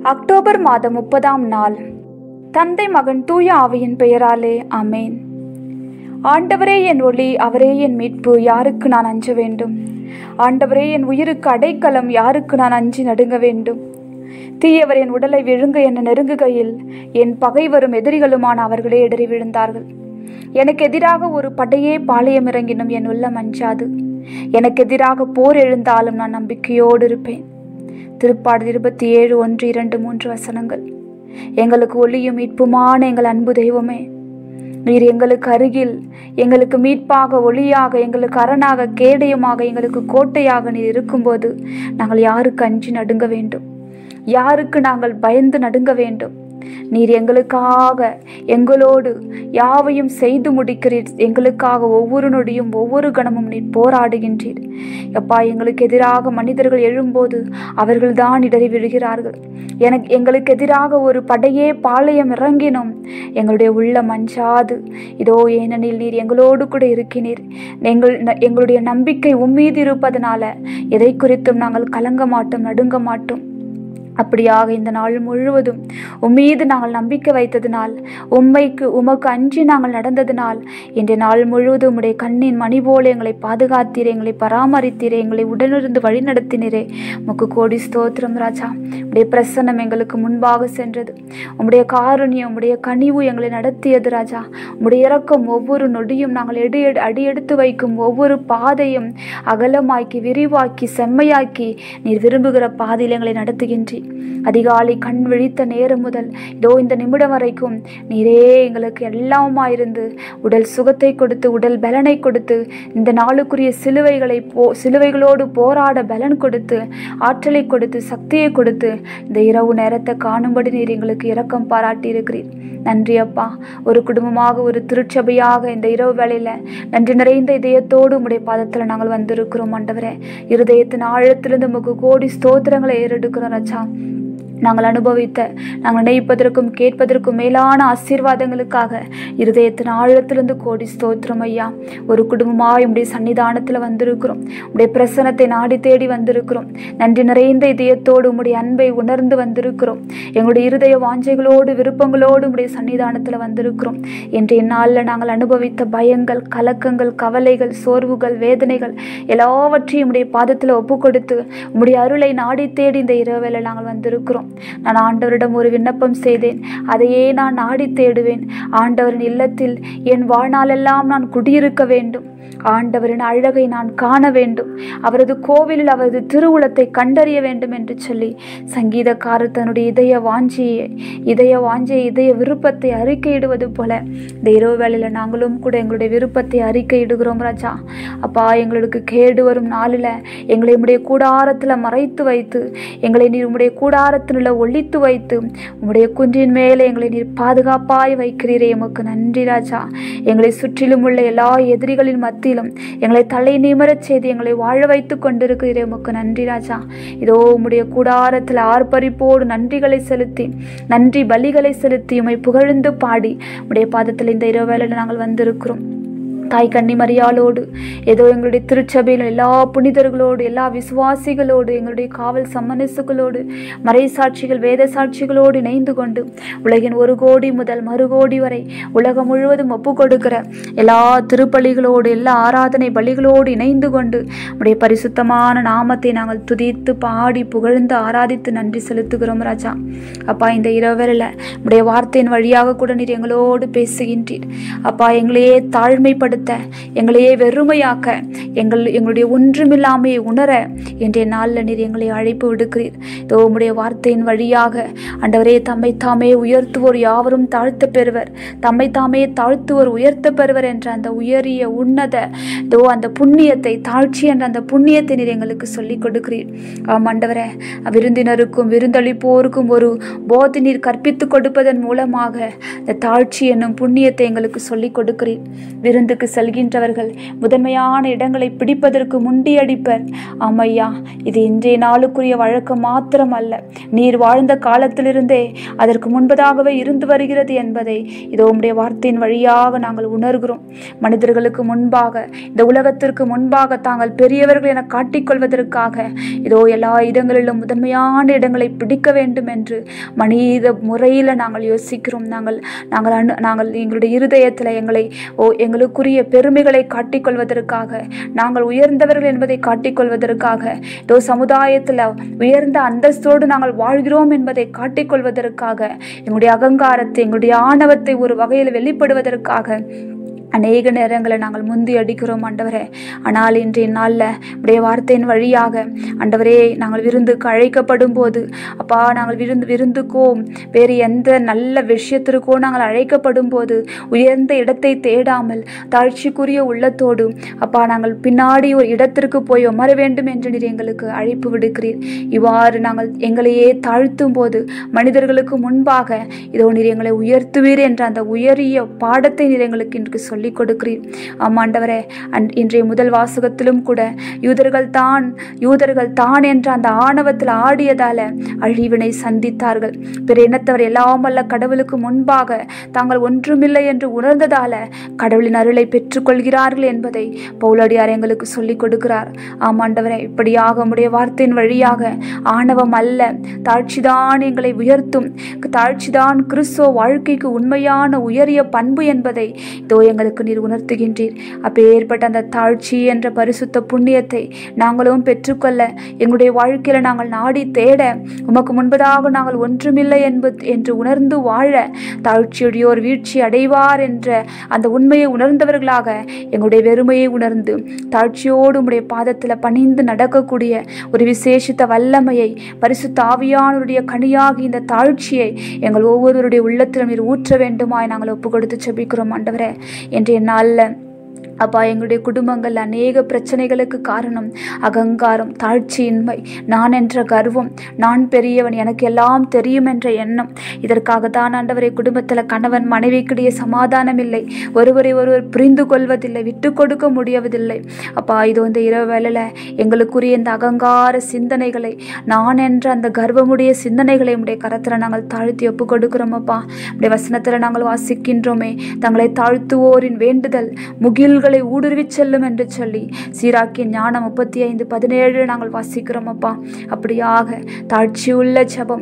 October மாதம் 30ஆம் நாள். தந்தை மகன் தூய ஆவியின் பெயராலே ஆமேன். ஆண்டவரே என் ஒளி, அவரே என் மீட்பு, யாருக்கு நான் அஞ்ச வேண்டும்? ஆண்டவரே என் உயிருக்கு அடைக்கலம், யாருக்கு நான் அஞ்சி நடுங்க வேண்டும்? தீயவர் என் உடலை விழுங்க என நெருங்குகையில் என் பகைவரும் எதிரிகளுமான அவர்களே இடறி விழுந்தார்கள். எனக்கு எதிராக ஒரு படையே பாளையம் இறங்கினும் என் உள்ளம் அஞ்சாது. எனக்கு எதிராக போர் எழுந்தாலும் நான் நம்பிக்கையோடு இருப்பேன். திருப்பாடல் 27, 1, 2, 3 வசனங்கள். எங்களுக்கு ஒளியும் மீட்புமான எங்கள் அன்பு தெய்வமே, நீர் எங்களுக்கு அருகில், எங்களுக்கு மீட்பாக, ஒளியாக, எங்களுக்கு அரணாக, கேடயமாக, எங்களுக்கு கோட்டையாக நீர் இருக்கும்போது நாங்கள் யாருக்கு அஞ்சி நடுங்க வேண்டும்? யாருக்கு நாங்கள் பயந்து நடுங்க வேண்டும்? நீர் எங்களுக்காக, எங்களோடு யாவையும் செய்து முடிக்கிறீர். எங்களுக்காக ஒவ்வொரு நொடியும் ஒவ்வொரு கணமும் நீர் போராடுகின்றீர். எப்பா, எங்களுக்கு எதிராக மனிதர்கள் எழும்போது அவர்கள்தான் இடறி விழுகிறார்கள். எங்களுக்கு எதிராக ஒரு படையே பாளையம் இறங்கினோம், எங்களுடைய உள்ளம் அஞ்சாது. இதோ, ஏனெனில் நீர் எங்களோடு கூட இருக்கிறீர். எங்களுடைய நம்பிக்கை உம்மீது இருப்பதனால எதை குறித்தும் நாங்கள் கலங்க மாட்டோம், நடுங்க மாட்டோம். அப்படியாக இந்த நாள் முழுவதும் உம்மீது நாங்கள் நம்பிக்கை வைத்ததினால், உமக்கு அஞ்சி நாங்கள் நடந்ததினால், இன்றைய நாள் முழுவதும் உம்முடைய கண்ணின் மணி போல எங்களை பாதுகாத்தீரே, எங்களை பராமரித்தீரே, எங்களை உடனிருந்து வழி நடத்தினீரே. உமக்கு கோடி ஸ்தோத்திரம் ராஜா. உம்முடைய பிரசன்னம் எங்களுக்கு முன்பாக சென்றது. உம்முடைய காருண்யம், உம்முடைய கனிவு எங்களை நடத்தியது ராஜா. உம்முடைய இரக்கம் ஒவ்வொரு நொடியும் நாங்கள் அடியெடுத்து வைக்கும் ஒவ்வொரு பாதையும் அகலமாக்கி, விரிவாக்கி, செம்மையாக்கி நீர் விரும்புகிற பாதையில் எங்களை நடத்துகின்றீர். அதிகாலை கண் விழித்த நேரம் முதல் இதோ இந்த நிமிடம் வரைக்கும் நீரே எங்களுக்கு எல்லாமாயிருந்து உடல் சுகத்தை கொடுத்து, உடல் பலனை கொடுத்து, இந்த நாளுக்குரிய சிலுவைகளோடு போராட பலன் கொடுத்து, ஆற்றலை கொடுத்து, சக்தியை கொடுத்து, இந்த இரவு நேரத்தை காணும்படி நீர் எங்களுக்கு இரக்கம் பாராட்டி இருக்கிறீர். நன்றி அப்பா. ஒரு குடும்பமாக, ஒரு திருச்சபையாக இந்த இரவு வேளையில நன்றி நிறைந்த இதயத்தோடு உம்முடைய பாதத்தில் நாங்கள் வந்திருக்கிறோம் ஆண்டவரே. இருதயத்தின் ஆழத்திலிருந்து உமக்கு கோடி ஸ்தோத்திரங்களை ஏறெடுக்கிறோம் ராஜா. நாங்கள் அனுபவித்த, நாங்கள் நினைப்பதற்கும் கேட்பதற்கும் மேலான ஆசீர்வாதங்களுக்காக இருதயத்தின் ஆழத்திலிருந்து கோடி ஸ்தோத்திரம் ஐயா. ஒரு குடும்பமாய் உம்முடைய சன்னிதானத்தில் வந்திருக்கிறோம். உம்முடைய பிரசனத்தை நாடி தேடி வந்திருக்கிறோம். நன்றி நிறைந்த இதயத்தோடு உம்முடைய அன்பை உணர்ந்து வந்திருக்கிறோம். எங்களுடைய இருதய வாஞ்சைகளோடு, விருப்பங்களோடு உம்முடைய சன்னிதானத்தில் வந்திருக்கிறோம். இன்றைய நாளில் நாங்கள் அனுபவித்த பயங்கள், கலக்கங்கள், கவலைகள், சோர்வுகள், வேதனைகள் எல்லாவற்றையும் உம்முடைய பாதத்தில் ஒப்பு கொடுத்து உம்முடைய அருளை நாடி தேடி இந்த இரவேளை நாங்கள் வந்திருக்கிறோம். நான் ஆண்டவரிடம் ஒரு விண்ணப்பம் செய்தேன், அதையே நான் நாடி தேடுவேன். ஆண்டவரின் இல்லத்தில் என் வாழ்நாளெல்லாம் நான் குடியிருக்க வேண்டும். ஆண்டவரின் அழகை நான் காண வேண்டும். அவரது கோவிலில் அவரது திருவுளத்தை கண்டறிய வேண்டும் என்று சொல்லி சங்கீதக்காரர் தன்னுடைய இதய விருப்பத்தை அறிக்கையிடுவது போல இந்த இரவு வேளையில் நாங்களும் கூட எங்களுடைய விருப்பத்தை அறிக்கையிடுகிறோம் ராஜா. அப்பா, எங்களுக்கு கேடு வரும் நாளில் எங்களை உம்முடைய கூடாரத்தில் மறைத்து வைத்து, எங்களை நீர் உம்முடைய கூடாரத்தில் ஒழித்து வைத்து, உம்முடைய குன்றின் மேலே எங்களை நீர் பாதுகாப்பாய் வைக்கிறீரே. எமக்கு நன்றி ராஜா. எங்களை சுற்றிலும் உள்ள எல்லா எதிரிகளின் மத்தியிலும் எங்களை தலை நிமிரச் செய்து எங்களை வாழ வைத்து கொண்டிருக்கிறீரே. உமக்கு நன்றி ராஜா. இதோ உம்முடைய கூடாரத்தில் ஆர்ப்பரிப்போடு நன்றிகளை செலுத்தி, நன்றி பலிகளை செலுத்தி, உம்மை புகழ்ந்து பாடி உம்முடைய பாதத்தில் இந்த இரவேளையில் நாங்கள் வந்திருக்கிறோம். தாய் கன்னி மரியாளோடு, ஏதோ எங்களுடைய திருச்சபையில் எல்லா புனிதர்களோடு, எல்லா விசுவாசிகளோடு, எங்களுடைய காவல் சம்மனசுகளோடு, மறைசாட்சிகள், வேத சாட்சிகளோடு இணைந்து கொண்டு உலகின் 1 கோடி முதல் மறுகோடி வரை உலகம் முழுவதும் ஒப்பு கொடுக்கிற எல்லா திருப்பலிகளோடு, எல்லா ஆராதனை பலிகளோடு இணைந்து கொண்டு உடைய பரிசுத்தமான நாமத்தை நாங்கள் துதித்து பாடி புகழ்ந்து ஆராதித்து நன்றி செலுத்துகிறோம் ராஜா. அப்பா, இந்த இரவேளையில உடைய வார்த்தையின் வழியாக கூட நீர் எங்களோடு பேசுகின்றீர். அப்பா, எங்களையே தாழ்மைப்படுத்த, எங்களையே வெறுமையாக்க, எங்களுடைய ஒன்றுமில்லாமையை உணர இன்றைய நாளில் நீர் எங்களை அழைப்பு விடுக்கிறீர். இதோ உம்முடைய வார்த்தையின் வழியாக ஆண்டவரே, தம்மை தாமே உயர்த்துவோர் யாவரும் தாழ்த்த பெறுவர், தம்மை தாமே தாழ்த்துவோர் உயர்த்த பெறுவர் என்ற அந்த உயரிய உன்னத இதோ அந்த புண்ணியத்தை, தாழ்ச்சி என்ற அந்த புண்ணியத்தை நீர் எங்களுக்கு சொல்லிக் கொடுக்கிறீர். ஆண்டவரே, விருந்தினருக்கும் விருந்தளிப்போருக்கும் ஒரு போதி நீர் கற்பித்து கொடுப்பதன் மூலமாக இந்த தாழ்ச்சி என்னும் புண்ணியத்தை எங்களுக்கு சொல்லிக் கொடுக்கிறீர். விருந்துக்கு இடங்களுக்கு செல்கின்றவர்கள் முதன்மையான இடங்களை பிடிப்பதற்கு முண்டியடிப்பர். ஆமையா, இது இன்றைய நாளுக்குரிய வழக்கம் மாத்திரம் அல்ல, நீர் வாழ்ந்த காலத்திலிருந்தே அதற்கு முன்பதாகவே இருந்து வருகிறது என்பதை இதோ உம்முடைய வார்த்தையின் வழியாக நாங்கள் உணர்கிறோம். மனிதர்களுக்கு முன்பாக, இந்த உலகத்திற்கு முன்பாக தாங்கள் பெரியவர்கள் என காட்டிக்கொள்வதற்காக இதோ எல்லா இடங்களிலும் முதன்மையான இடங்களை பிடிக்க வேண்டும் என்று மனித முறையில் நாங்கள் யோசிக்கிறோம். நாங்கள் எங்களுடைய இருதயத்தில் எங்களுக்குரிய பெருமைகளை காட்டிக்கொள்வதற்காக, நாங்கள் உயர்ந்தவர்கள் என்பதை காட்டிக்கொள்வதற்காக, இதோ சமுதாயத்தில் உயர்ந்த அந்தஸ்தோடு நாங்கள் வாழ்கிறோம் என்பதை காட்டிக்கொள்வதற்காக, எங்களுடைய அகங்காரத்தை, எங்களுடைய ஆணவத்தை ஒரு வகையில் வெளிப்படுவதற்காக அநேக நேரங்களை நாங்கள் முந்தி அடிக்கிறோம் ஆண்டவரே. ஆனால் இன்றைய நாளில் உடைய வார்த்தையின் வழியாக ஆண்டவரே, நாங்கள் விருந்துக்கு அழைக்கப்படும் போது அப்பா, நாங்கள் விருந்துக்கோ வேறு எந்த நல்ல விஷயத்திற்கோ நாங்கள் அழைக்கப்படும் போது உயர்ந்த இடத்தை தேடாமல் தாழ்ச்சிக்குரிய உள்ளத்தோடு அப்பா, நாங்கள் பின்னாடி ஒரு இடத்திற்கு போய் அமர வேண்டும் என்று நீர் எங்களுக்கு அழைப்பு விடுக்கிறீர். இவ்வாறு நாங்கள் எங்களையே தாழ்த்தும் போது மனிதர்களுக்கு முன்பாக இதோ நீர் எங்களை உயர்த்துவீர் என்ற அந்த உயரிய பாடத்தை நீர் எங்களுக்கு இன்று சொல்லிக் கொடுக்கிறீர். ஆமாண்டவரே, இன்றைய முதல் வாசகத்திலும் கூட யூதர்கள் தான் என்ற அந்த ஆணவத்தில் ஆடியதால அழிவினை சந்தித்தார்கள். பிற இனத்தவர் எல்லாம் அல்ல கடவுளுக்கு முன்பாக தாங்கள் ஒன்றுமில்லை என்று உணர்ந்ததால கடவுளின் அருளை பெற்றுக்கொள்கிறார்கள் என்பதை பவுலடியார் எங்களுக்கு சொல்லிக் கொடுக்கிறார். ஆமாண்டவரே, இப்படியாக உம்முடைய வார்த்தையின் வழியாக ஆணவம் அல்ல, தாழ்ச்சிதான் எங்களை உயர்த்தும், தாழ்ச்சிதான் கிறிஸ்துவ வாழ்க்கைக்கு உண்மையான உயரிய பண்பு என்பதை இதோ எங்களுக்கு நீர் உணர்த்துகின்றீர். அப்பேற்பட்ட அந்த தாழ்ச்சி என்ற பரிசுத்த புண்ணியத்தை நாங்களும் பெற்றுக்கொள்ள எங்களுடைய வாழ்க்கையில நாங்கள் நாடி தேட, உமக்கு முன்பதாக நாங்கள் ஒன்றுமில்லை என்று உணர்ந்து வாழ, தாழ்ச்சியுடையோர் வீழ்ச்சி அடைவார் என்ற அந்த உண்மையை உணர்ந்தவர்களாக எங்களுடைய வெறுமையை உணர்ந்து தாழ்ச்சியோடு உம்முடைய பாதத்தில் பணிந்து நடக்கக்கூடிய ஒரு விசேஷித்த வல்லமையை, பரிசுத்த ஆவியானவருடைய கனியாகி இந்த தாழ்ச்சியை எங்கள் ஒவ்வொருவருடைய உள்ளத்திலும் நீர் ஊற்ற வேண்டுமாய் நாங்கள் ஒப்பு கொடுத்து செபிக்கிறோம் ஆண்டவரே. இன்றைய நாளில் அப்பா, எங்களுடைய குடும்பங்கள் அநேக பிரச்சனைகளுக்கு காரணம் அகங்காரம், தாழ்ச்சியின்மை, நான் என்ற கர்வம், நான் பெரியவன், எனக்கு எல்லாம் தெரியும் என்ற எண்ணம். இதற்காக தான் ஆண்டவரை குடும்பத்தில் கணவன் மனைவிக்கிடையே சமாதானம் இல்லை, ஒருவரை ஒருவர் புரிந்து கொள்வதில்லை, விட்டு கொடுக்க முடியவதில்லை. அப்பா, இது இந்த இரவு வேளையில் எங்களுக்குரிய இந்த அகங்கார சிந்தனைகளை, நான் என்ற அந்த கர்வமுடைய சிந்தனைகளை உடைய கரத்தில் நாங்கள் தாழ்த்தி ஒப்பு கொடுக்கிறோம். அப்பா, உடைய வசனத்தில் நாங்கள் வாசிக்கின்றோமே, தங்களை தாழ்த்துவோரின் வேண்டுதல் முகில் ஊடுருவி செல்லும் என்று சொல்லி சீராக்கிய ஞானம் 35:17 நாங்கள் வாசிக்கிறோம். அப்பா, அப்படியாக தாழ்ச்சியுள்ள ஜெபம்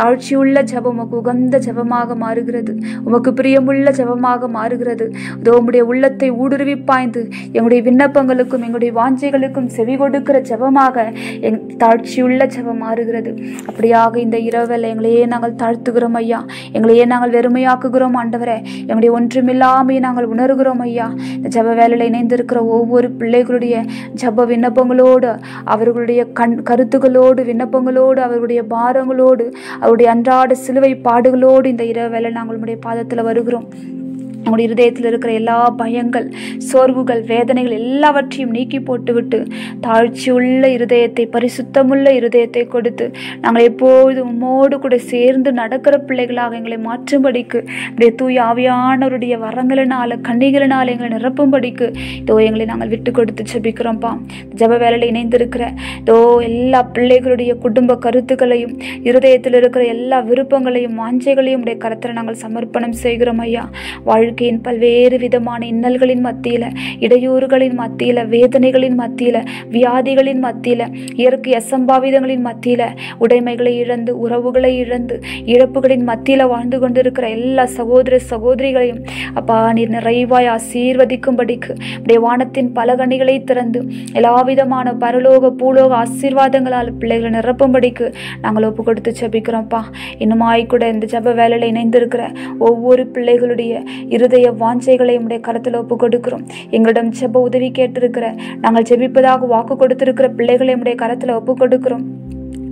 உமக்கு உகந்த ஜெபமாக மாறுகிறது, உமக்கு பிரியமுள்ள ஜெபமாக மாறுகிறது. உம்முடைய உள்ளத்தை ஊடுருவி பாய்ந்து எங்களுடைய விண்ணப்பங்களுக்கும் எங்களுடைய வாஞ்சைகளுக்கும் செவி கொடுக்கிற ஜெபமாக தாழ்ச்சியுள்ள ஜெபம் மாறுகிறது. அப்படியாக இந்த இரவில் எங்களையே நாங்கள் தாழ்த்துகிறோம் ஐயா, எங்களையே நாங்கள் வெறுமையாக்குகிறோம் ஆண்டவரே, எங்களுடைய ஒன்றுமில்லாமையை நாங்கள் உணர்கிறோம் ஐயா. இந்த ஜெப வேலையில் இணைந்திருக்கிற ஒவ்வொரு பிள்ளைகளுடைய ஜெப விண்ணப்பங்களோடு, அவர்களுடைய கருத்துகளோடு, விண்ணப்பங்களோடு, அவர்களுடைய பாரங்களோடு, அவருடைய அன்றாட சிலுவை பாடுகளோடு இந்த இரவு வேளை நாங்கள் உம்முடைய பாதத்தில் வருகிறோம். நம்முடைய இருதயத்தில் இருக்கிற எல்லா பயங்கள், சோர்வுகள், வேதனைகள் எல்லாவற்றையும் நீக்கி போட்டுவிட்டு தாழ்ச்சியுள்ள இருதயத்தை, பரிசுத்தமுள்ள இருதயத்தை கொடுத்து நாங்கள் எப்போதும் உம்மோடு கூட சேர்ந்து நடக்கிற பிள்ளைகளாக எங்களை மாற்றும்படிக்கு, நம்முடைய தூய ஆவியானவருடைய வரங்களினால, கண்ணிகளினால் எங்களை நிரப்பும்படிக்கு இதோ எங்களை நாங்கள் விட்டு கொடுத்து ஜெபிக்கிறோம்ப்பா. ஜெப வேலையில் இணைந்திருக்கிற இதோ எல்லா பிள்ளைகளுடைய குடும்ப கருத்துக்களையும், இருதயத்தில் இருக்கிற எல்லா விருப்பங்களையும், வாஞ்சைகளையும் உடைய கரத்தில் நாங்கள் சமர்ப்பணம் செய்கிறோம் ஐயா. வாழ்க்கையின் பல்வேறு விதமான இன்னல்களின் மத்தியில, இடையூறுகளின் மத்தியில, வேதனைகளின் மத்தியில, வியாதிகளின் மத்தியில, இயற்கை அசம்பாவிதங்களின் மத்தியில, உடைமைகளை இழந்து, உறவுகளை இழந்து, இழப்புகளின் மத்தியில வாழ்ந்து கொண்டிருக்கிற எல்லா சகோதர சகோதரிகளையும் அப்பா நீர் நிறைவாய் ஆசீர்வதிக்கும்படிக்கு உடைய வானத்தின் பலகணிகளை திறந்து எல்லா விதமான பரலோக பூலோக ஆசீர்வாதங்களால் பிள்ளைகளை நிரப்பும்படிக்கு நாங்கள் ஒப்பு கொடுத்து ஜெபிக்கிறோம்ப்பா. இன்னுமாய் கூட இந்த ஜெப வேலையில் இணைந்திருக்கிற ஒவ்வொரு பிள்ளைகளுடைய இருதய வாஞ்சைகளை உடைய கருத்தில் ஒப்பு கொடுக்கிறோம். எங்களிடம் ஜெப உதவி கேட்டிருக்கிற, நாங்கள் ஜெபிப்பதாக வாக்கு கொடுத்திருக்கிற பிள்ளைகளை உடைய கருத்தில் ஒப்பு கொடுக்கிறோம்.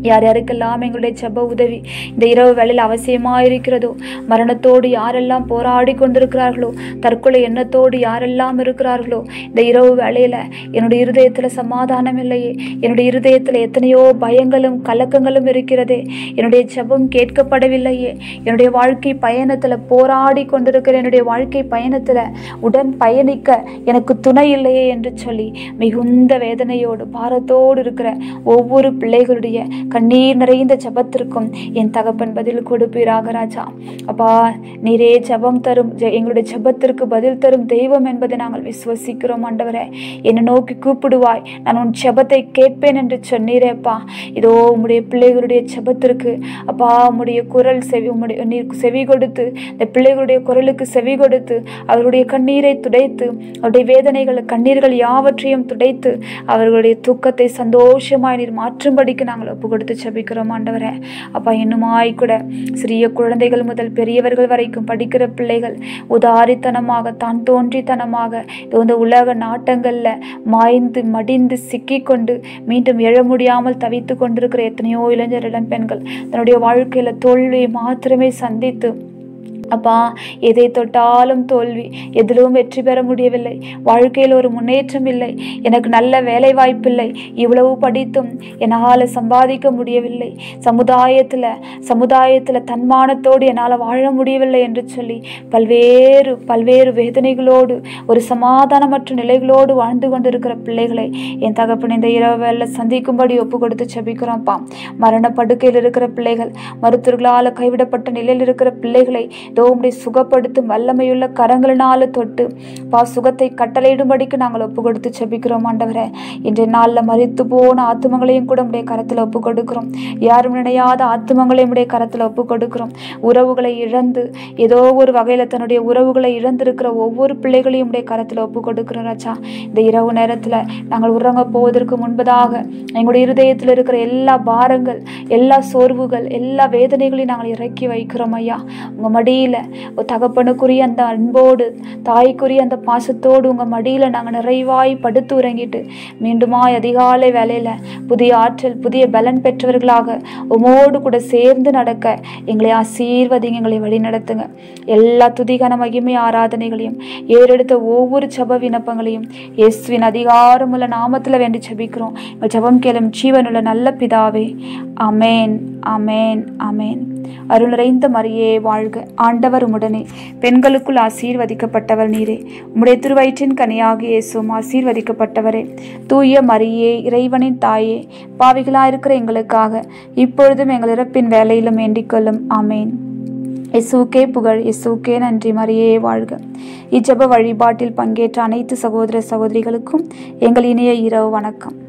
யார் யாருக்கெல்லாம் எங்களுடைய ஜெப உதவி இந்த இரவு வேளையில் அவசியமாக இருக்கிறதோ, மரணத்தோடு யாரெல்லாம் போராடி கொண்டிருக்கிறார்களோ, தற்கொலை எண்ணத்தோடு யாரெல்லாம் இருக்கிறார்களோ, இந்த இரவு வேளையில் என்னுடைய இருதயத்தில் சமாதானம் இல்லையே, என்னுடைய இருதயத்தில் எத்தனையோ பயங்களும் கலக்கங்களும் இருக்கிறதே, என்னுடைய ஜெபம் கேட்கப்படவில்லையே, என்னுடைய வாழ்க்கை பயணத்தில் போராடி கொண்டிருக்கிற என்னுடைய வாழ்க்கை பயணத்தில் உடன் பயணிக்க எனக்கு துணை இல்லையே என்று சொல்லி மிகுந்த வேதனையோடு பாரத்தோடு இருக்கிற ஒவ்வொரு பிள்ளைகளுடைய கண்ணீர் நிறைந்த ஜெபத்திற்கும் என் தகப்பன் பதில் கொடுப்பீராக ராஜா. அப்பா, நீரே ஜெபம் தரும், எங்களுடைய ஜெபத்திற்கு பதில் தரும் தெய்வம் என்பதை நாங்கள் விசுவசிக்கிறோம். ஆண்டவரே, என்னை நோக்கி கூப்பிடுவாய், நான் உன் ஜெபத்தை கேட்பேன் என்று சொன்னீரேப்பா. இதோ உம்முடைய பிள்ளைகளுடைய ஜெபத்திற்கு அப்பா உம்முடைய குரல் நீர் செவி கொடுத்து, இந்த பிள்ளைகளுடைய குரலுக்கு செவி கொடுத்து, அவருடைய கண்ணீரை துடைத்து, அவருடைய வேதனைகள் கண்ணீர்கள் யாவற்றையும் துடைத்து, அவர்களுடைய தூக்கத்தை சந்தோஷமாய் நீர் மாற்றும்படிக்கு நாங்கள் ஒப்பு கொடுத்து ஜெபிக்கிறோம். ஆண்டவரே, அப்பா, இன்னுமாய் கூட சிறிய குழந்தைகள் முதல் பெரியவர்கள் வரைக்கும் படிக்கிற பிள்ளைகள் உதாரித்தனமாக தான் தோன்றித்தனமாக இந்த உலக நாட்டங்கள்ல மாய்ந்து மடிந்து சிக்கி கொண்டு மீண்டும் எழ முடியாமல் தவித்து கொண்டிருக்கிற எத்தனையோ இளைஞர் இளம்பெண்கள் தன்னுடைய வாழ்க்கையில தோல்வியை மாத்திரமே சந்தித்து அப்பா எதை தொட்டாலும் தோல்வி, எதிலும் வெற்றி பெற முடியவில்லை, வாழ்க்கையில் ஒரு முன்னேற்றம் இல்லை, எனக்கு நல்ல வேலை வாய்ப்பில்லை, இவ்வளவு படித்தும் என்னால் சம்பாதிக்க முடியவில்லை, சமுதாயத்தில் தன்மானத்தோடு என்னால் வாழ முடியவில்லை என்று சொல்லி பல்வேறு வேதனைகளோடு ஒரு சமாதானமற்ற நிலைகளோடு வாழ்ந்து கொண்டிருக்கிற பிள்ளைகளை என் தகப்பன் இந்த இரவில் சந்திக்கும்படி ஒப்பு கொடுத்து ஜெபிக்கிறோம்ப்பா. மரண படுக்கையில் இருக்கிற பிள்ளைகள், மருத்துவர்களால் கைவிடப்பட்ட நிலையில் இருக்கிற பிள்ளைகளை உம்முடைய சுகப்படுத்தும் வல்லமையுள்ள கரங்களினால தொட்டு சுகத்தை கட்டளையிடும்படிக்கு நாங்கள் ஒப்பு கொடுத்து ஜெபிக்கிறோம். ஆண்டவரே, இன்றைய நாளில் மரித்து போன ஆத்துமங்களையும் கூட உடைய கரத்தில் ஒப்பு கொடுக்கிறோம். யாரும் நினையாத ஆத்துமங்களையும் உடைய கரத்தில் ஒப்பு கொடுக்கிறோம். உறவுகளை இழந்து ஏதோ ஒரு வகையில் தன்னுடைய உறவுகளை இழந்திருக்கிற ஒவ்வொரு பிள்ளைகளையும் உடைய கரத்தில் ஒப்பு கொடுக்கிறோம் ராஜா. இந்த இரவு நேரத்தில் நாங்கள் உறங்க போவதற்கு முன்பதாக எங்களுடைய இருதயத்தில் இருக்கிற எல்லா பாரங்கள், எல்லா சோர்வுகள், எல்லா வேதனைகளையும் நாங்கள் இறக்கி வைக்கிறோம் ஐயா. உங்கள் மடியில் தகப்பனுக்குரிய அந்த அன்போடு, தாய்க்குரிய அந்த பாசத்தோடு உங்கள் மடியில் நாங்கள் நிறைவாய் படுத்து உறங்கிட்டு மீண்டுமாய் அதிகாலை வேலையில் புதிய ஆற்றல், புதிய பலன் பெற்றவர்களாக உமோடு கூட சேர்ந்து நடக்க எங்களை ஆசீர்வதிங்க, எங்களை வழி நடத்துங்க. எல்லா துதிகான மகிமை ஆராதனைகளையும் ஏறெடுத்த ஒவ்வொரு ஜெப விண்ணப்பங்களையும் இயேசுவின் அதிகாரமுள்ள நாமத்தில் வேண்டி ஜெபிக்கிறோம். ஜெபம் கேளும் ஜீவனுள்ள நல்ல பிதாவே. ஆமேன், ஆமேன், ஆமேன். அருள் நிறைந்த மரியே வாழ்க, ஆண்டவர் உம்முடனே, பெண்களுக்குள் ஆசீர்வதிக்கப்பட்டவர் நீரே, உம்முடைய திருவயிற்றின் கனியாகிய இயேசுவும் ஆசீர்வதிக்கப்பட்டவரே. தூய மரியே, இறைவனின் தாயே, பாவிகளாயிருக்கிற எங்களுக்காக இப்பொழுதும் எங்கள் இறப்பின் வேலையிலும் வேண்டிக்கொள்ளும். ஆமேன். இயேசுவுக்கே புகழ், இயேசுவுக்கே நன்றி. மரியே வாழ்க. இச்செப வழிபாட்டில் பங்கேற்ற அனைத்து சகோதர சகோதரிகளுக்கும் எங்கள் இனிய இரவு வணக்கம்.